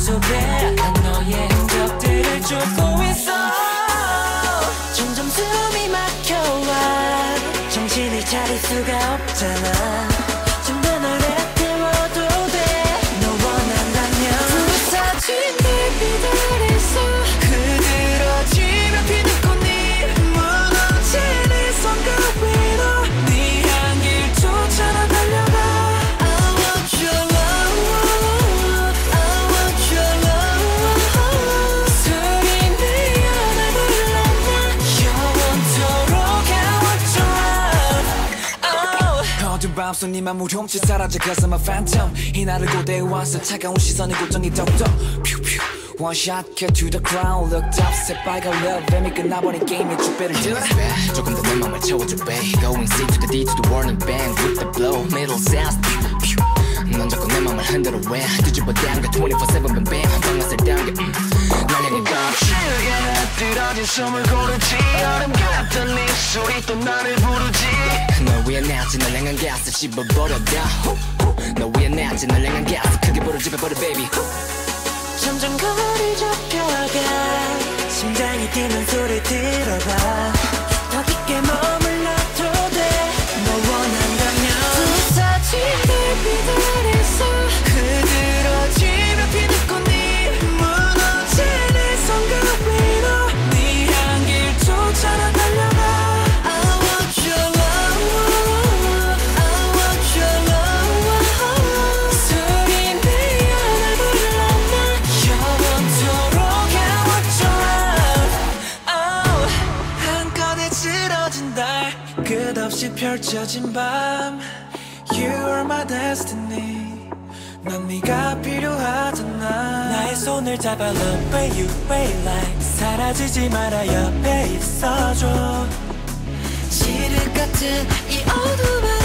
속에 난 너의 흔적들을 쫓고 있어. 점점 숨이 막혀와 정신을 차릴 수가 없잖아. 좀 더 널 내태워도 돼. 너 원한다면 부서진 빛들에서 흐드러지며 피는 꽃잎 무너지는 손끝 위로 네 향기를 쫓아 달려가. I want your love, I want your love. 술이 내 안을 불렀나 영원토록 I want your love. 어두운 밤속 네 맘을 훔쳐 사라져 cause I'm a phantom. 이날을 고대해 왔어 차가운 시선이 고정이 덕덕 퓨퓨 One shot cut to the crown Looked up 새빨간 love 뱀이 끝나버린 게임에 주배를 들어 조금 더 내 맘을 채워줘 babe Going C to the D to the word and bang with the blow Middle sounds 넌 자꾸 내 맘을 흔들어 왜 뒤집어 당겨 24/7 bam 방아쇠 당겨 날 향해 가 즐겨 뜨러진 숨을 고르지 얼음 같던 네 소리 또 나를 부르지. 널 위해 내지 널 향한 가스 씹어버려다 널 위해 내지 널 향한 가스 크게 불어 집어버려 baby 점점 거리 좁혀가 심장이 뛰는 소리 들어봐. 더 깊게 머물러도 돼. 너 원한다면 부서진 빛들에서 흐드러지며 피는 꽃잎 무너지는 손끝 위로 네 향기를 쫓아 달려가. I want your love, I want your love. 술이 내 안을 불렀나 영원토록 I want your love. 한꺼번에 쓰러진 달 끝없이 펼쳐진 밤 You are my destiny. 난 네가 필요하잖아. 나의 손을 잡아 Love where you way like 사라지지 마라 옆에 있어줘. 지륵 같은 이 어둠에